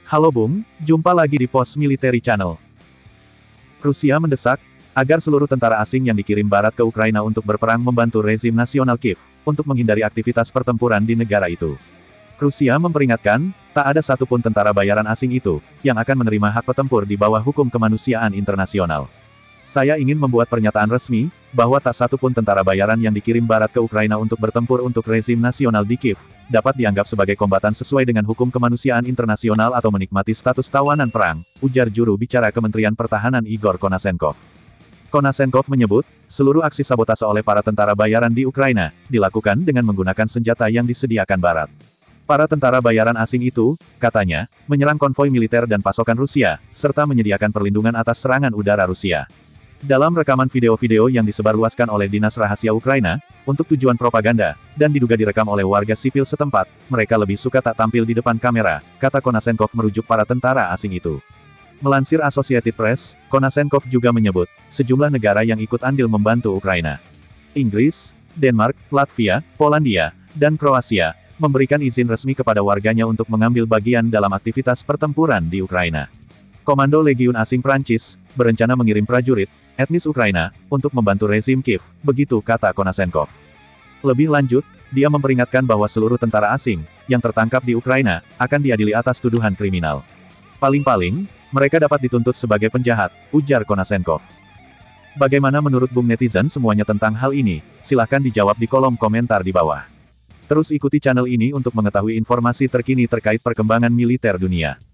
Halo Bung, jumpa lagi di Pos Military Channel. Rusia mendesak agar seluruh tentara asing yang dikirim Barat ke Ukraina untuk berperang membantu rezim nasional Kiev, untuk menghindari aktivitas pertempuran di negara itu. Rusia memperingatkan, tak ada satupun tentara bayaran asing itu, yang akan menerima hak petempur di bawah hukum kemanusiaan internasional. Saya ingin membuat pernyataan resmi, bahwa tak satupun tentara bayaran yang dikirim Barat ke Ukraina untuk bertempur untuk rezim nasional di Kiev, dapat dianggap sebagai kombatan sesuai dengan hukum kemanusiaan internasional atau menikmati status tawanan perang, ujar juru bicara Kementerian Pertahanan Igor Konasenkov. Konasenkov menyebut, seluruh aksi sabotase oleh para tentara bayaran di Ukraina, dilakukan dengan menggunakan senjata yang disediakan Barat. Para tentara bayaran asing itu, katanya, menyerang konvoi militer dan pasokan Rusia, serta menyediakan perlindungan atas serangan udara Rusia. Dalam rekaman video-video yang disebarluaskan oleh Dinas Rahasia Ukraina, untuk tujuan propaganda, dan diduga direkam oleh warga sipil setempat, mereka lebih suka tak tampil di depan kamera, kata Konasenkov merujuk para tentara asing itu. Melansir Associated Press, Konasenkov juga menyebut, sejumlah negara yang ikut andil membantu Ukraina. Inggris, Denmark, Latvia, Polandia, dan Kroasia, memberikan izin resmi kepada warganya untuk mengambil bagian dalam aktivitas pertempuran di Ukraina. Komando Legiun Asing Prancis, berencana mengirim prajurit, etnis Ukraina, untuk membantu rezim Kiev, begitu kata Konasenkov. Lebih lanjut, dia memperingatkan bahwa seluruh tentara asing, yang tertangkap di Ukraina, akan diadili atas tuduhan kriminal. Paling-paling, mereka dapat dituntut sebagai penjahat, ujar Konasenkov. Bagaimana menurut Bung netizen semuanya tentang hal ini? Silahkan dijawab di kolom komentar di bawah. Terus ikuti channel ini untuk mengetahui informasi terkini terkait perkembangan militer dunia.